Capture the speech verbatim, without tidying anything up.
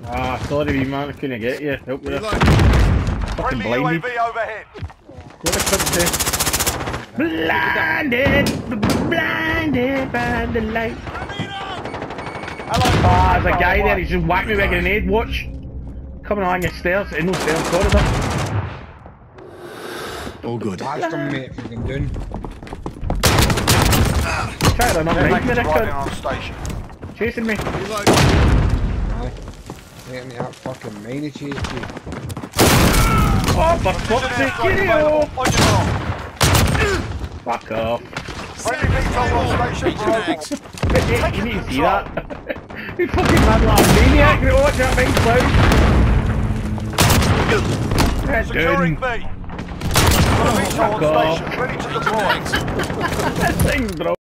Ah, sorry, wee man, I couldn't get you. Help you there. Fucking Friendly U A blinded. V overhead. What a quick say. Blinded, blinded by the light. Ah, there's a guy there, he's just whacked me with a grenade, watch. Coming along the stairs, in no stairs corridor. All good. Blast him, mate, fucking doing. Try to run up behind me, Riding cunt. on station. Chasing me. Aye. Let me that fucking mine chase you. Oh, for fuck's sake, get it off! On your mark. Fuck off. Friendly vehicle on station. Bro. You need to see that. You fucking mad like a maniac, you watch that big cloud. That's Securing good. B. Vehicle Fuck on off. station. Ready to deploy. That thing's broke.